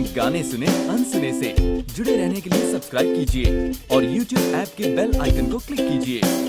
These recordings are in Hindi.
गाने सुने अनसुने से जुड़े रहने के लिए सब्सक्राइब कीजिए और YouTube ऐप के बेल आइकन को क्लिक कीजिए।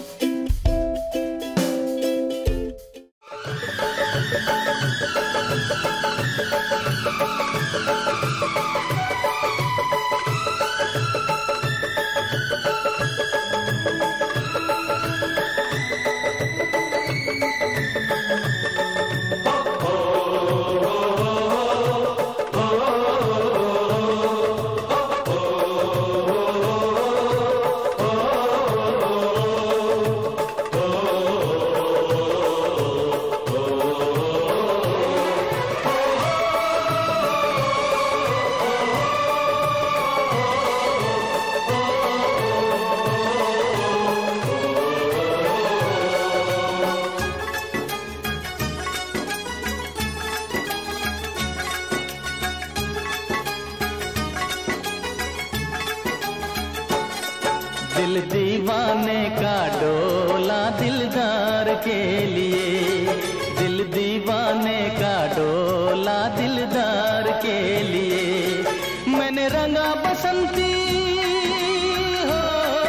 दिल दीवाने का डोला दिलदार के लिए, दिल दीवाने का डोला दिलदार के लिए। मैंने रंगा बसंती हो,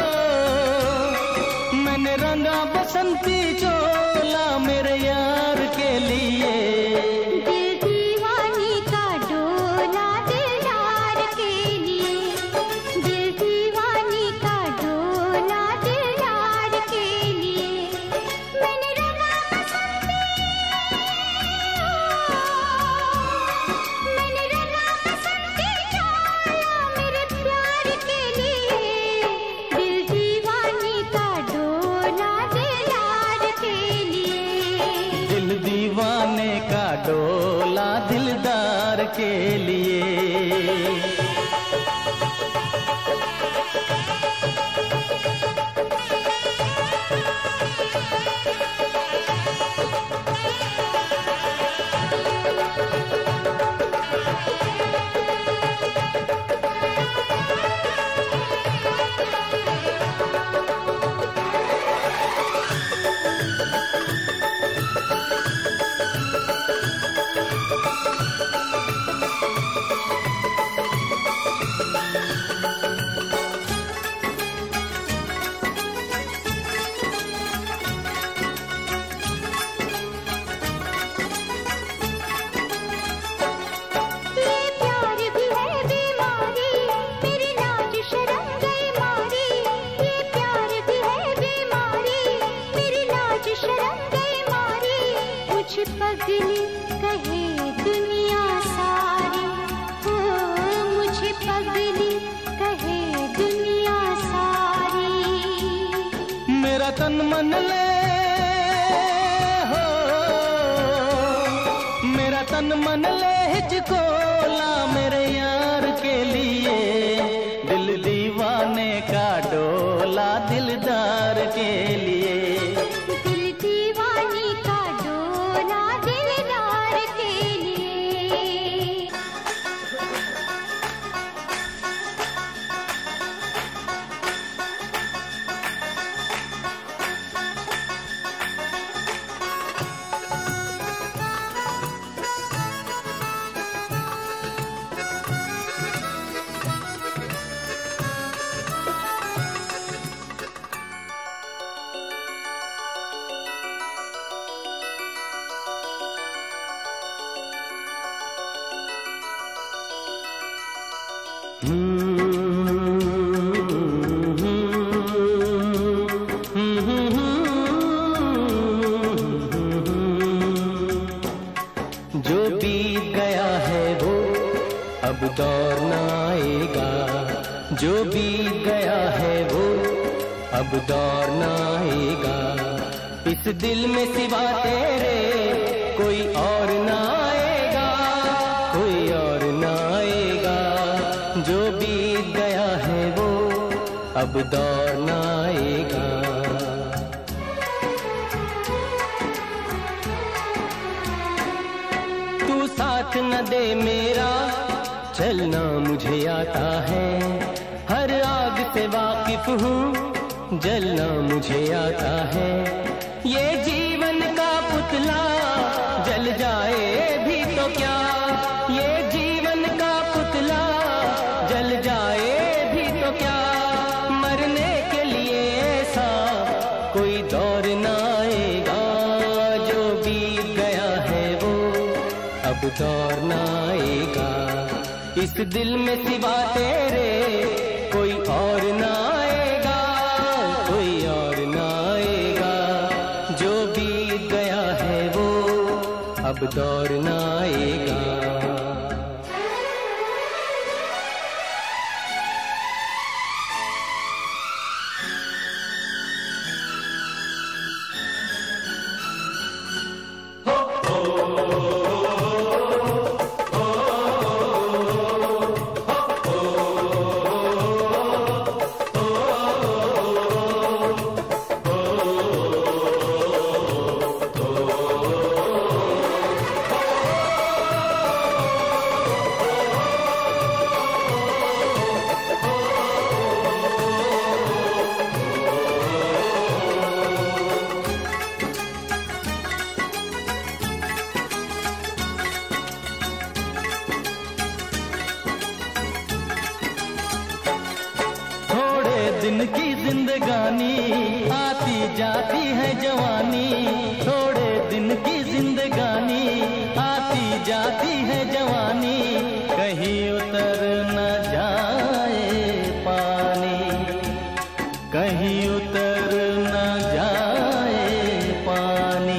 मैंने रंगा बसंती चोला मेरे यार के लिए। डोला दिलदार के लिए। तन मन ले हो, मेरा तन मन ले हिचकोला मेरे यार के लिए। दिल दीवाने का डोला दिलदार के लिए। दिल दीवानी का डोला दिलदार के लिए। जो बीत गया है वो अब दौर न आएगा, जो बीत गया है वो अब दौर न आएगा। इस दिल में सिवा तेरे कोई और न आएगा, कोई और न आएगा। जो बीत गया है वो अब दौर न आएगा। तू साथ न दे मेरा चलना मुझे आता है, हर आग से वाकिफ हूँ जलना मुझे आता है। ये जीवन का पुतला जल जाए भी तो क्या, ये जीवन का पुतला अब दौर न आएगा। इस दिल में सिवा तेरे कोई और न आएगा, कोई और न आएगा। जो बीत गया है वो अब दौर न आएगा। दिन की जिंदगानी आती जाती है जवानी, थोड़े दिन की जिंदगानी आती जाती है जवानी। कहीं उतर न जाए पानी, कहीं उतर न जाए पानी।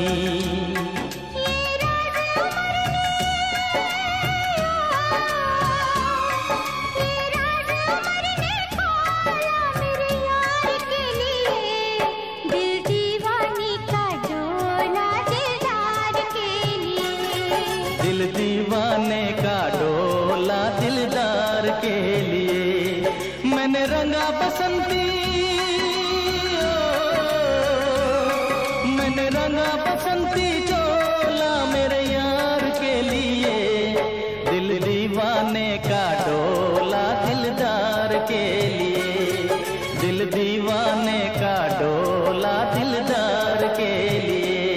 दीवाने का डोला दिलदार के लिए। मैंने रंगा बसंती, मैंने रंगा बसंती चोला मेरे यार के लिए। दिल दीवाने का डोला दिलदार के लिए, दिल दीवाने का डोला दिलदार के लिए।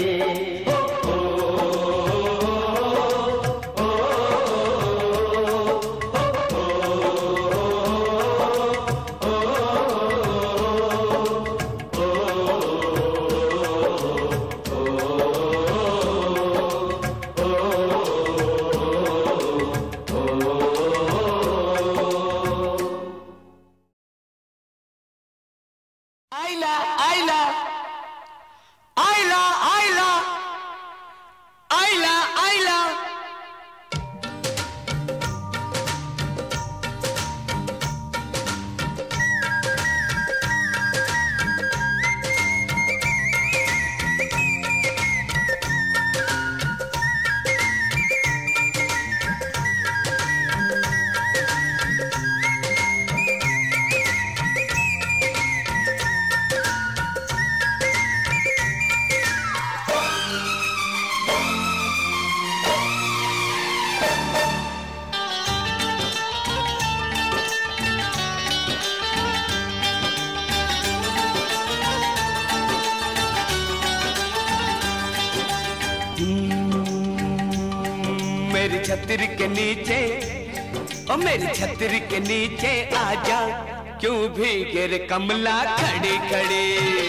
मेरी छतरी के नीचे, ओ मेरी छतरी के नीचे आजा, क्यों भीगे रे कमला खड़ी खड़ी।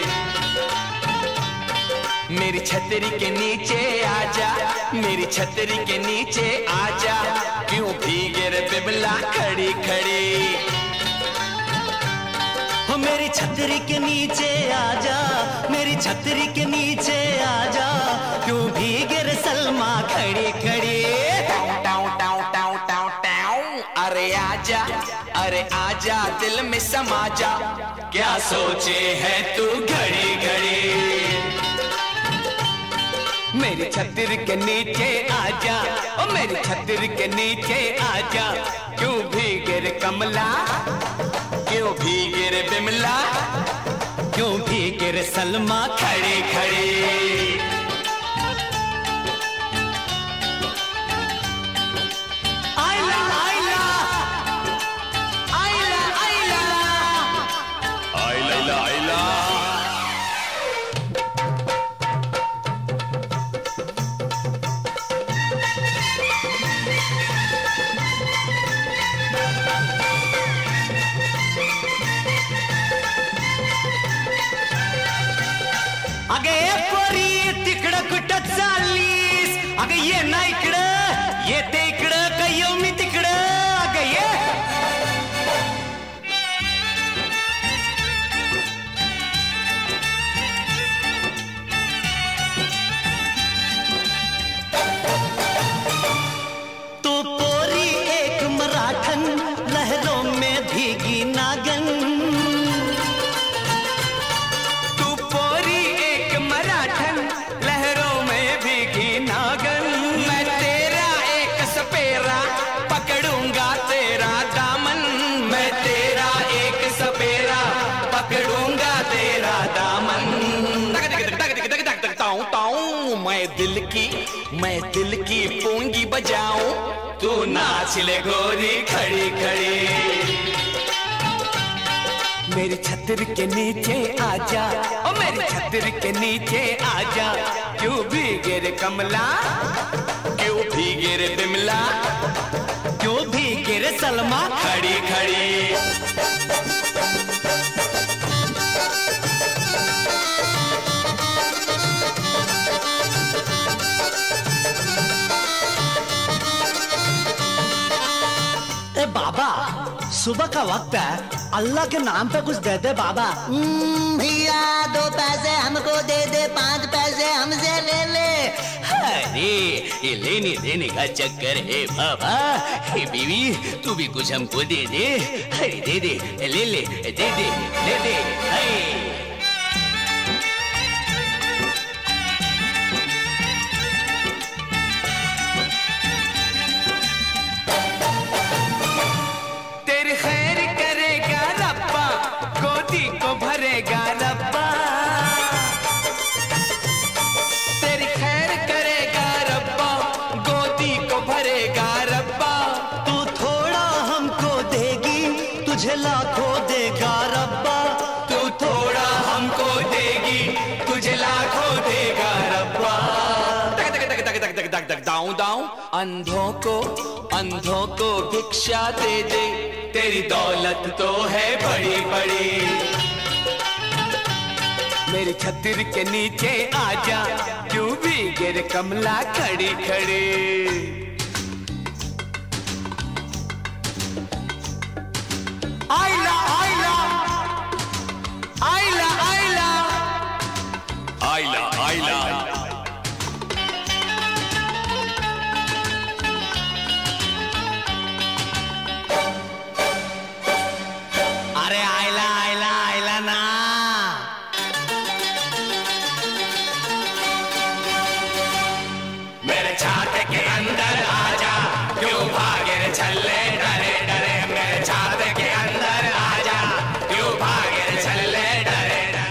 मेरी छतरी के नीचे आजा, मेरी छतरी के नीचे आजा, क्यों भीगे रे बिमला खड़ी खड़ी। हो मेरी छतरी के नीचे आजा, मेरी छतरी के नीचे आजा, क्यों भीगे रे सलमा खड़ी खड़ी। अरे आजा, अरे आजा दिल में समा जा, क्या सोचे है तू घड़ी घड़ी। मेरी छतरी के नीचे आजा, ओ मेरी छतरी के नीचे आजा, क्यों भीगे रे कमला, क्यों भीगे रे बिमला, क्यों भीगे रे सलमा खड़ी खड़ी। अगं ये ना इकडं, येते इकडं, काय येऊ मी तिकडं, अगं ये. तू पोरी एक मराठन, लहरों में भीगी नागन. तू पोरी एक मराठन, लहरों में भीगी नागन. मैं तेरा एक सपेरा, पकड़ूंगा तेरा दामन. मैं तेरा एक सपेरा, पकड़ूंगा तेरा दामन. मैं दिल की पूंगी बजाऊं, तू नाच ले गोरी खड़ी खड़ी. मेरी छत्र के नीचे आजा, ओ मेरी छत्र के नीचे आजा. क्यों भीगे रे कमला, क्यों भीगे रे बिमला, क्यों भीगे रे सलमा खड़ी खड़ी. ए बाबा, सुबह का वक्त है, अल्लाह के नाम पे कुछ दे दे बाबा. भैया 2 पैसे हमको दे दे, 5 पैसे हमसे ले ले. अरे ये लेने देने का चक्कर है बाबा. हे बीवी, तू भी कुछ हमको दे दे. अरे दे दे, ले ले, दे दे, ले दे. तेरी खैर करेगा रब्बा, गोदी को भरेगा रब्बा. तेरी खैर करेगा रब्बा, गोदी को भरेगा रब्बा. तू थोड़ा हमको देगी, तुझे लाखों देगा रब्बा. तू थोड़ा हमको देगी, तुझे लाखों देगा रब्बा. तक तक तक तक तक तक तक दाऊं दाऊं. अंधों को भिक्षा दे दे, तेरी दौलत तो है बड़ी बड़ी. मेरी छत्र के नीचे आजा, क्यों भीगे रे कमला खड़ी खड़ी. आइला आइला आइला आइला आइला आइला. अरे आइला आइला आइला ना. मेरे छाते के अंदर आजा, क्यों भागे रे छल्ले डरे डरे. मेरे छाते के अंदर आजा, क्यों भागे रे छल्ले डरे डरे.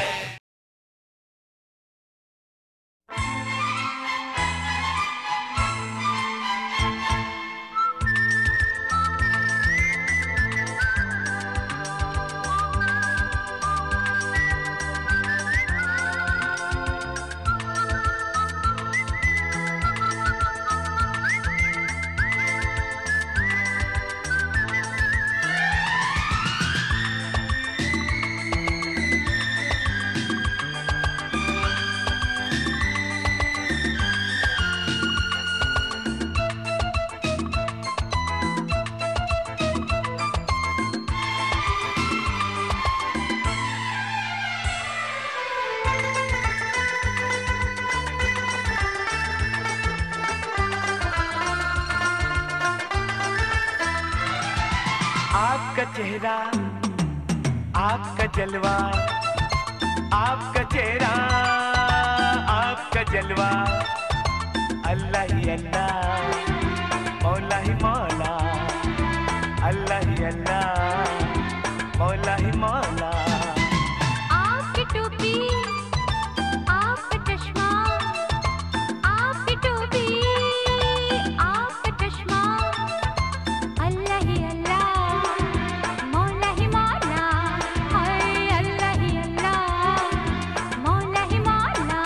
आपका चेहरा, आपका जलवा, आपका चेहरा, आपका जलवा. अल्लाह ही अल्लाह, मौला ही मौला. अल्लाह ही अल्लाह, मौला ही मौला. आपकी टोपी, आपका चश्मा, आपकी टोपी, आपका चश्मा. अल्लाह ही अल्लाह, मौला ही मौला. हाय अल्लाह ही अल्लाह, मौला ही मौला.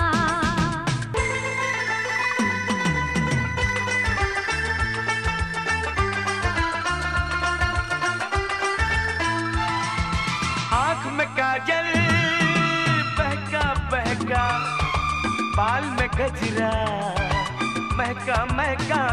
आँख में काजल बहका बहका, बाल में गजरा महका महका महका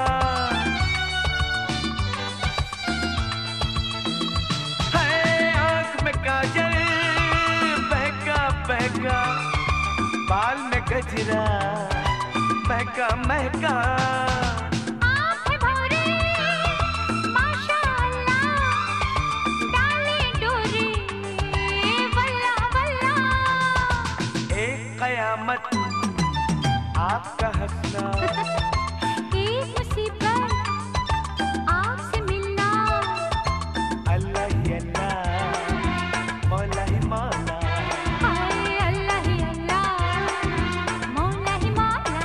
है आंख में काजल बहका बहका बाल में गजरा महका महका आंखें भौरे माशाअल्लाह डाले डोरे वल्ला वल्ला एक कयामत आपका हंसना एक मुसीबत आपसे मिलना अल्लाह ही अल्लाह मौला ही मौला हाय अल्लाह ही अल्लाह मौला ही मौला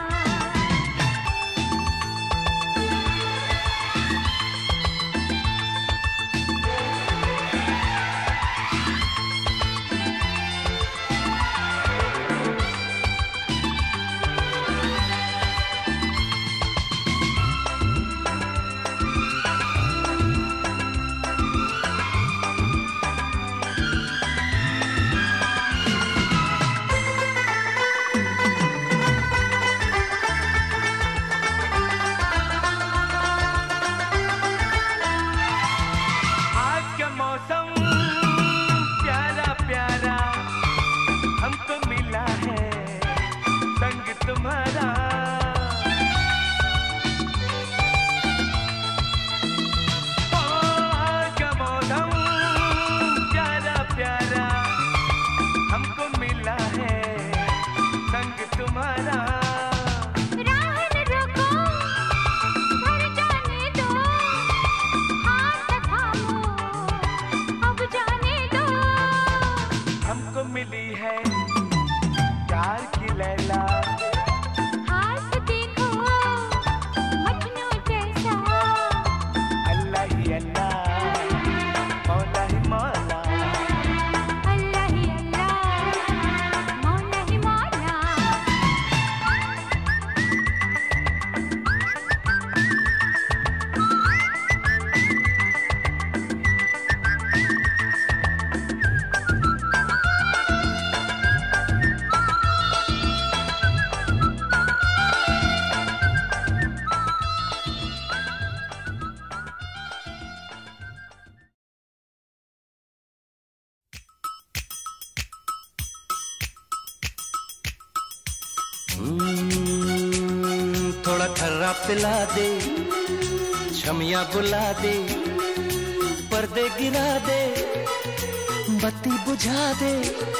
आज का मौसम प्यारा प्यारा हमको मिला है संग तुम्हारा ओ आज का मौसम प्यारा प्यारा हमको मिला है संग तुम्हारा राह न रोको घर जाने दो हाथ थामो अब जाने दो हमको मिली है प्यार की लैला हाथ देखो मजनू जैसा अल्लाह ही अल्लाह मौला ही मौला अल्लाह ही अल्लाह मौला ही मौला थोड़ा खर्रा पिला दे छमिया बुला दे पर्दे गिरा दे बत्ती बुझा दे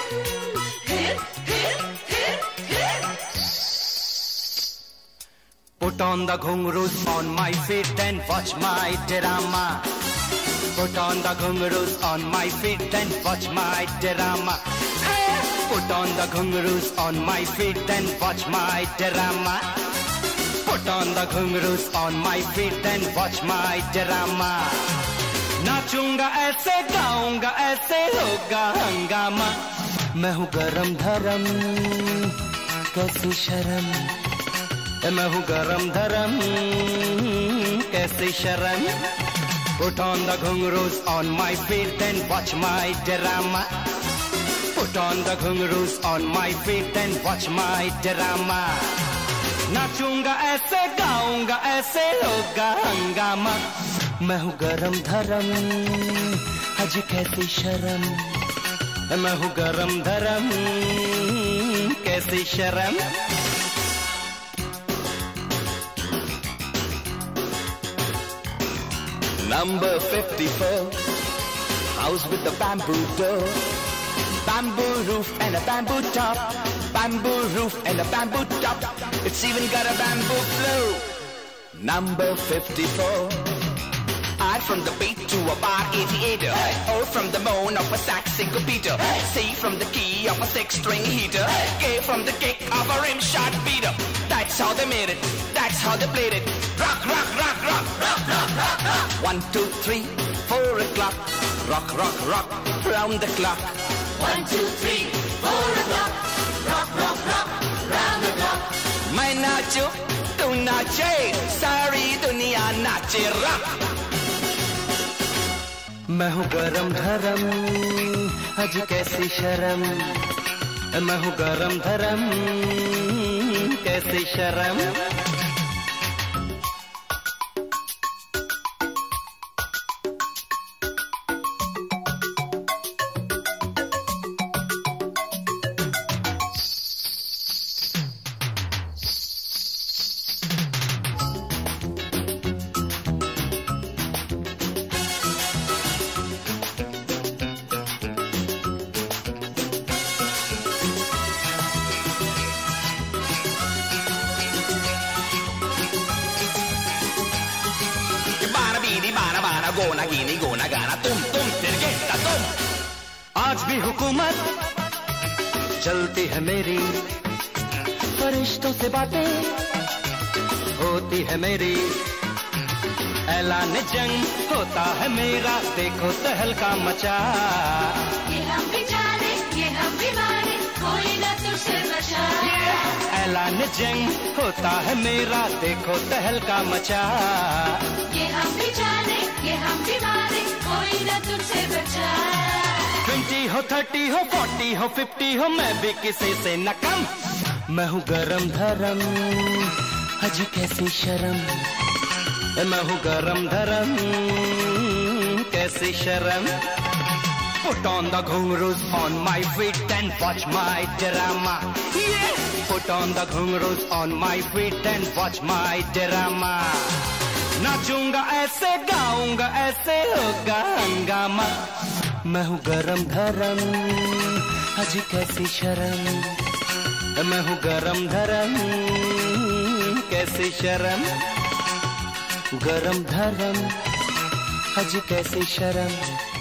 Put on the ghungroos on my feet and watch my drama. Put on the ghungroos on my feet and watch my drama. Put on the ghungroos on my feet and watch my drama. Put on the ghungroos on my feet and watch my drama. नाचूंगा ऐसे गाऊंगा ऐसे होगा हंगामा मैं हूँ गरम धरम कैसी शर्म मैं हूँ गरम धरम कैसी शर्म Put on the ghungroos on my feet and watch my drama. Put on the ghungroos on my feet and watch my drama. नाचूंगा ऐसे गाऊंगा ऐसे होगा हंगामा मैं हूँ गरम धरम आज कैसी शर्म मैं हूँ गरम धरम कैसी शर्म Number 54, house with the bamboo door, bamboo roof and a bamboo top, bamboo roof and a bamboo top, it's even got a bamboo floor. Number 54, I from the beat to a bar aviator, O from the moan of a sax syncopator, C from the key of a six-string heater, K from the kick of a rim-shot beater. That's how they made it, that's how they played it. Rock, rock, rock, rock, rock, rock, rock, rock. 1, 2, 3, 4 o'clock. Rock, rock, rock, round the clock. 1, 2, 3, 4 o'clock. Rock, rock, rock, round the clock. मैं नाचूं, तू नाचे, सारी दुनिया नाचे rock. मैं हूँ गरम धरम आज कैसी शर्म मैं हूँ गरम धरम कैसी शर्म गोना गिनी गोना गाना तुम फिर गेटा तुम। आज भी हुकूमत चलती है मेरी, फरिश्तों से बातें होती है मेरी, ऐलान जंग होता है मेरा, देखो तहलका मचा। ये हम भी जाने, ये हम भी माने, कोई न तुझसे बचा। ऐलान जंग होता है मेरा, देखो तहलका मचा। ये हम भी जाने, ये हम भी माने, कोई न तुझसे बचा। 20 हो 30 हो 40 हो 50 हो, मैं भी किसी से न कम। मैं हूँ गरम धरम, अजी कैसी शर्म। मैं हूँ गरम धरम, कैसी शर्म। Put on the ghungroos on my feet and watch my drama. Yeah. Put on the ghungroos on my feet and watch my drama. नाचूंगा ऐसे, गाऊंगा ऐसे, होगा हंगामा। मैं हूँ गरम धरम, अजी कैसी शर्म। मैं हूँ गरम धरम, कैसी शर्म। गरम धरम, अजी कैसी शर्म।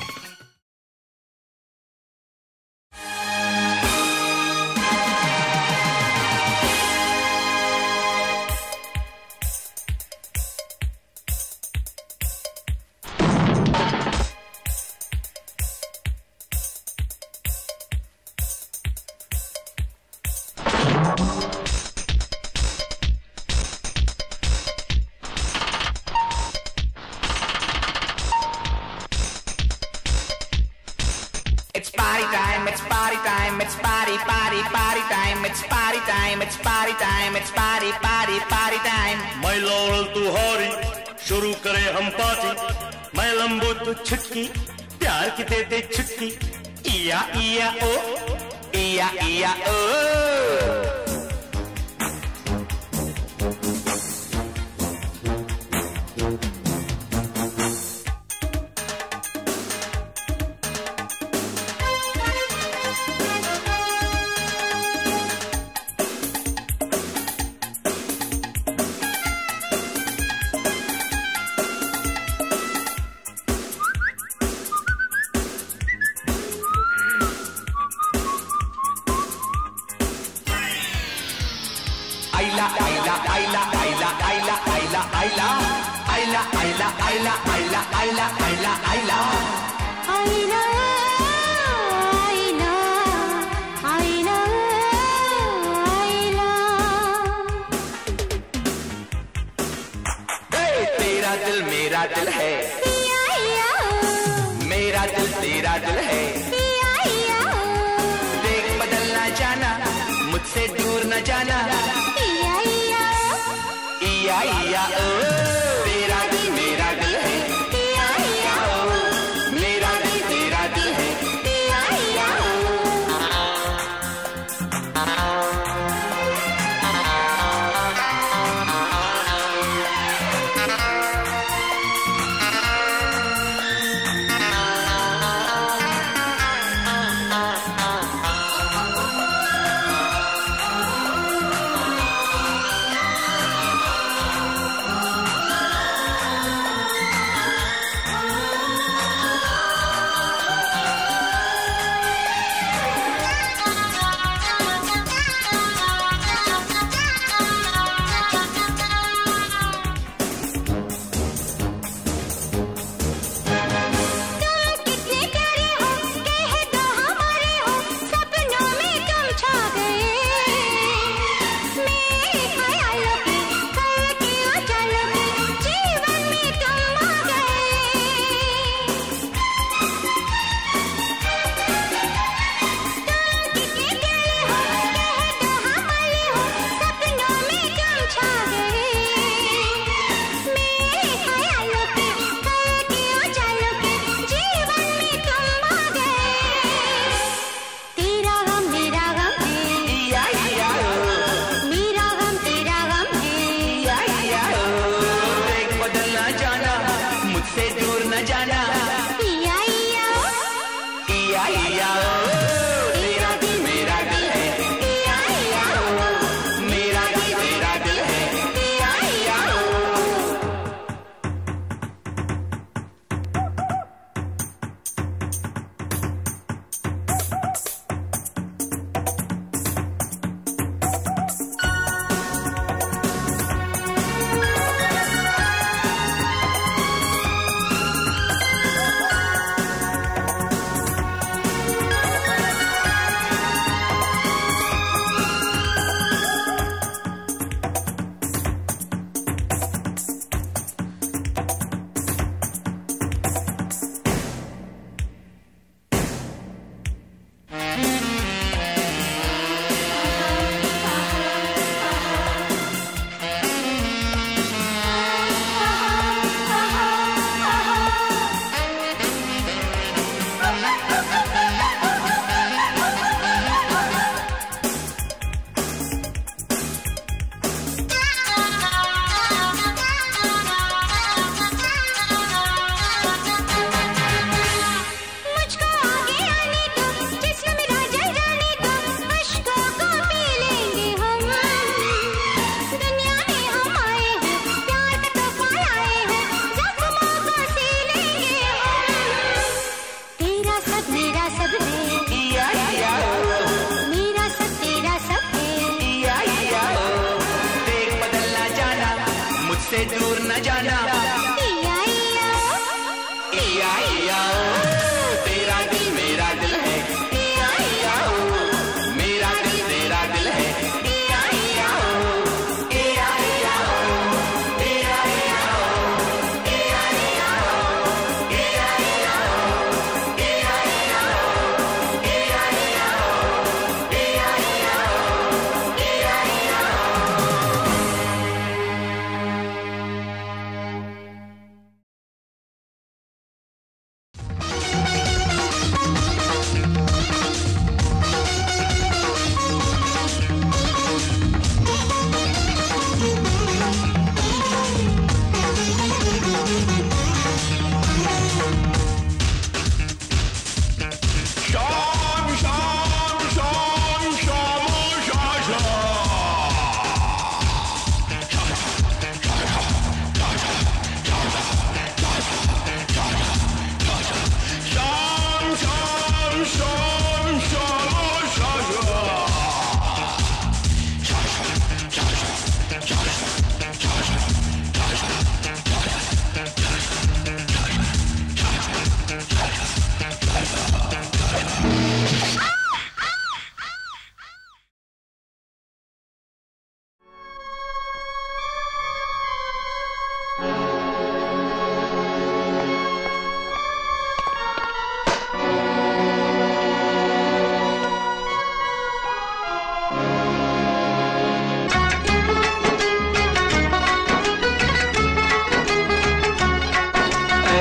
मैं लौड़ल तू हौरी, शुरू करे हम पार्टी। मैं लंबू तू छुटकी, प्यार की दे दे छुटकी। इया इया ओ, इया इया ओ।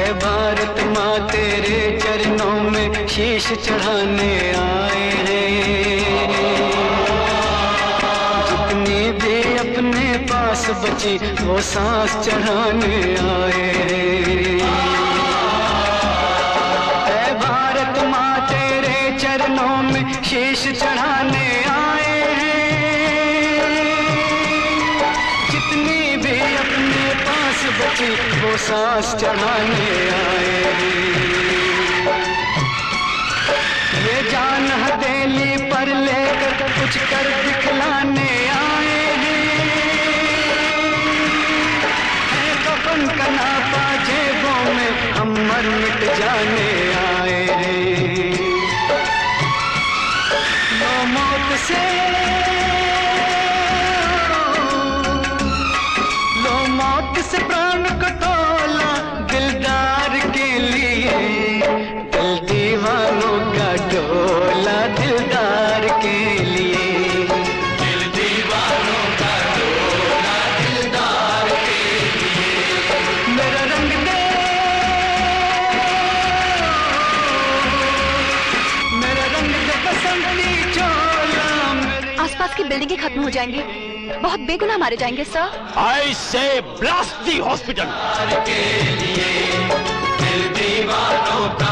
भारत माँ तेरे चरणों में शीश चढ़ाने आए हैं। जितनी भी अपने पास बची वो सांस चढ़ाने आए हैं। भारत माँ तेरे चरणों में शीश चढ़ाने आए हैं। जितनी भी अपने पास बची वो सांस चढ़ाने आए हैं। ये जान हथेली पर लेकर कुछ कर दिखलाने आए हैं। कफन का नापा जेबों में हम मर मिट जाने आए हैं। लो मौत से प्राण को तोला दिलदार के लिए। दिल दीवानों का डोला दिलदार के लिए। दिल दीवानों का डोला दिलदार के लिए। मेरा रंग दे, मेरा रंग दे बसंती चोला। आसपास की बिल्डिंगें खत्म हो जाएंगी, बहुत बेगुनाह मारे जाएंगे sir. I say blast the hospital. के लिए दिल दीवानों का